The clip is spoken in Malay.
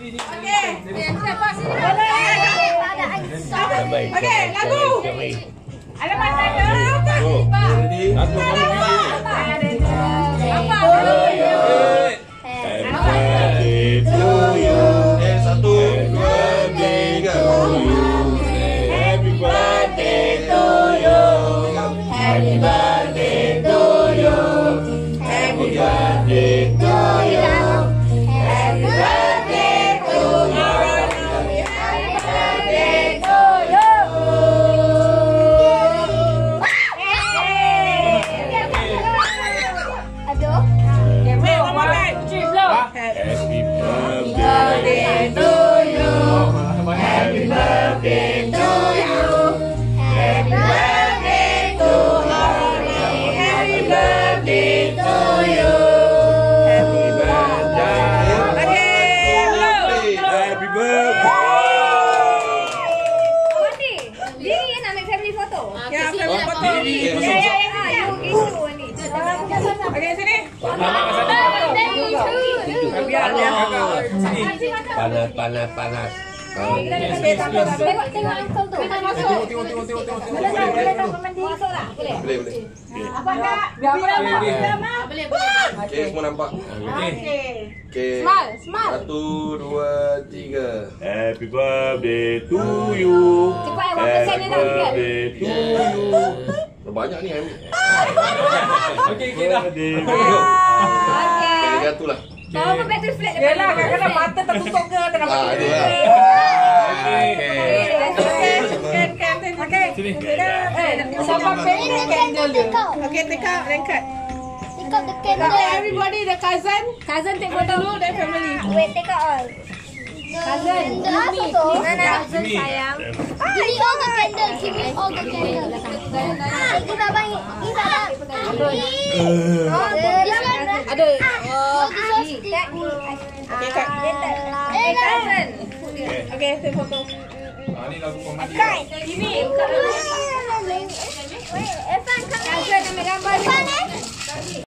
Okey, lagu. Alamat tanda apa? Aku Happy birthday to you. Satu, dua, tiga. Happy birthday to you. Happy birthday to you. Happy birthday to you. Happy birthday to you. Happy birthday to you. Aduh. Wait, one more time. Happy birthday to you. Happy birthday to you. Happy birthday to Arnie. Happy birthday to you. Happy birthday. Happy birthday. Wati, diri yang nak ambil family photo. Ya, family photo. Okey, sini. Panas. Tengok uncle tu. Boleh tak masuk tak? Boleh. Apa kak? Drama. Boleh. Okey, semua nampak. Okey. Smile. 1, 2, 3. Happy birthday to you. Cepat, 1% dia dah ambil. Birthday to you. Banyak ni ambil. Okey dah. Okey. Jatuh lah. Tahu apa battery flat dia? Yalah, kadang-kadang mata tertutup ke tengah Ah, mati. ada lah. Okey. Sini. Siapa favorite candle dia? Okey, take out, record. Okay, everybody, the cousin. Cousin take photo dulu dan family. Wait, take out all. Cousin. Cousin sayang. Give me all the candles. Give me all the candles. Give abang. Give abang. Ada. Okay, cut. Cousin. Okay, take photo. Ni lagu komedi. Ini. Wait, Evan, come here. Cousin ambil gambar ni. Evan,